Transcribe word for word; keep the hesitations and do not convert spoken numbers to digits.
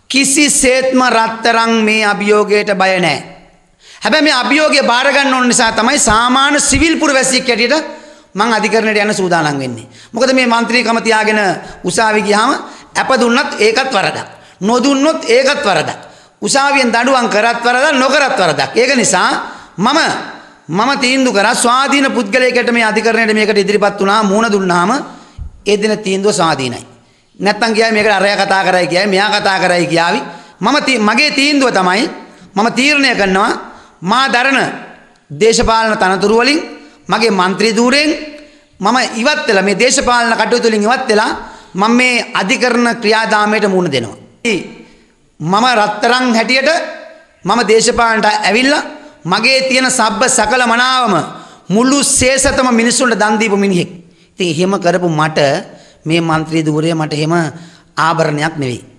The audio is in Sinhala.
කිසිසේත්ම රත්තරන් මේ අභියෝගයට බය නැහැ. හැබැයි මේ අභියෝගය බාර ගන්න ඕන නිසා තමයි සාමාන්‍ය සිවිල් පුරවැසියෙක් හැටියට මං අධිකරණයට යන සූදානම් වෙන්නේ. මොකද මේ മന്ത്രിකම තියාගෙන උසාවි ගියාම අප දුන්නත් ඒකත් වරදක්. නොදුන්නොත් ඒකත් වරදක්. උසාවියෙන් දඬුවම් කරත් වරදක් නොකරත් වරදක්. ඒක නිසා මම මම තීන්දුව කරා ස්වාධීන පුද්ගලයෙකුට මේ අධිකරණයට මේකට ඉදිරිපත් වුණා මූණ දුන්නාම ඒ දින තීන්දුව ස්වාධීනයි. නැත්තම් කියයි මේකට අරයා කතා කරයි කියයි මෙයා කතා කරයි කියාවි. මම මගේ තීන්දුව තමයි මම තීරණය කරනවා මා දරන දේශපාලන තනතුරු වලින් මගේ മന്ത്രി ධූරයෙන් මම ඉවත් වෙලා මේ දේශපාලන කටයුතු වලින් ඉවත් වෙලා මම මේ අධිකරණ ක්‍රියාදාමයට මුහුණ දෙනවා. මම රත්තරන් හැටියට මම දේශපාලනට ඇවිල්ලා මගේ තියෙන සබ්බ සකල මනාවම මුළු ශේෂතම මිනිස්සුන්ට දන් දීපු මිනිහෙක්. ඉතින් එහෙම කරපු මට මේ മന്ത്രി ධූරය මට එහෙම ආභරණයක් නෙවෙයි.